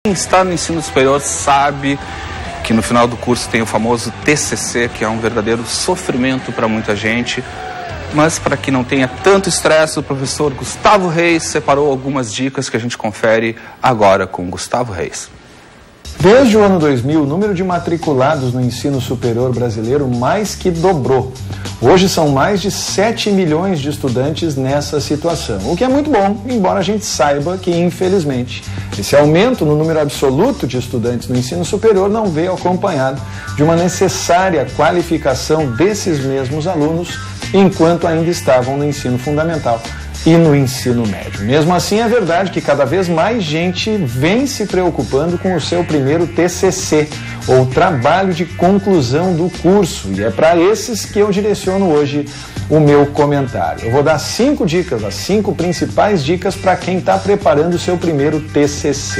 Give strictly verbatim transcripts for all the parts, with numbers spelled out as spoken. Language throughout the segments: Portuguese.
Quem está no ensino superior sabe que no final do curso tem o famoso T C C, que é um verdadeiro sofrimento para muita gente. Mas para que não tenha tanto estresse, o professor Gustavo Reis separou algumas dicas que a gente confere agora com Gustavo Reis. Desde o ano dois mil, o número de matriculados no ensino superior brasileiro mais que dobrou. Hoje são mais de sete milhões de estudantes nessa situação, o que é muito bom, embora a gente saiba que, infelizmente, esse aumento no número absoluto de estudantes no ensino superior não veio acompanhado de uma necessária qualificação desses mesmos alunos enquanto ainda estavam no ensino fundamental e no ensino médio. Mesmo assim, é verdade que cada vez mais gente vem se preocupando com o seu primeiro T C C, ou trabalho de conclusão do curso, e é para esses que eu direciono hoje o meu comentário. Eu vou dar cinco dicas, as cinco principais dicas para quem está preparando o seu primeiro T C C.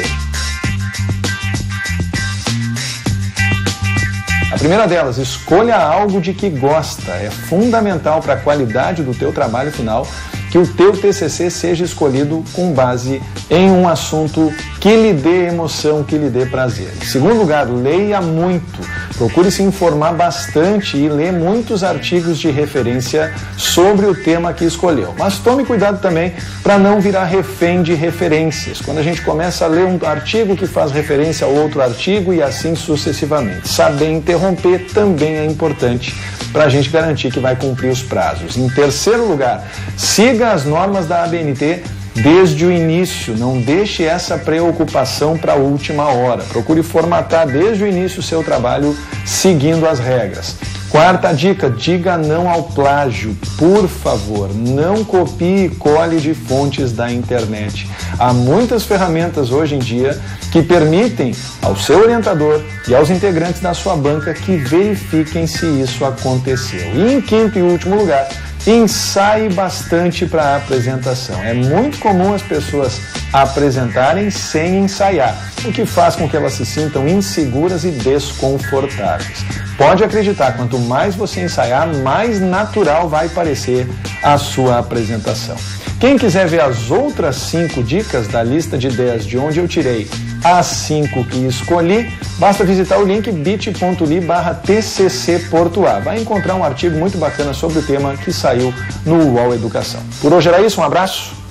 A primeira delas, escolha algo de que gosta. É fundamental para a qualidade do teu trabalho final que o teu T C C seja escolhido com base em um assunto que lhe dê emoção, que lhe dê prazer. Em segundo lugar, leia muito. Procure se informar bastante e ler muitos artigos de referência sobre o tema que escolheu. Mas tome cuidado também para não virar refém de referências. Quando a gente começa a ler um artigo que faz referência a outro artigo e assim sucessivamente. Saber interromper também é importante para a gente garantir que vai cumprir os prazos. Em terceiro lugar, siga as normas da A B N T desde o início, não deixe essa preocupação para a última hora. Procure formatar desde o início o seu trabalho seguindo as regras. Quarta dica, diga não ao plágio, por favor, não copie e cole de fontes da internet. Há muitas ferramentas hoje em dia que permitem ao seu orientador e aos integrantes da sua banca que verifiquem se isso aconteceu. E em quinto e último lugar, ensaie bastante para a apresentação. É muito comum as pessoas apresentarem sem ensaiar, o que faz com que elas se sintam inseguras e desconfortáveis. Pode acreditar, quanto mais você ensaiar, mais natural vai parecer a sua apresentação. Quem quiser ver as outras cinco dicas da lista de dez de onde eu tirei as cinco que escolhi, basta visitar o link bit.ly barra tccportoa. Vai encontrar um artigo muito bacana sobre o tema que saiu no U O L Educação. Por hoje era isso, um abraço.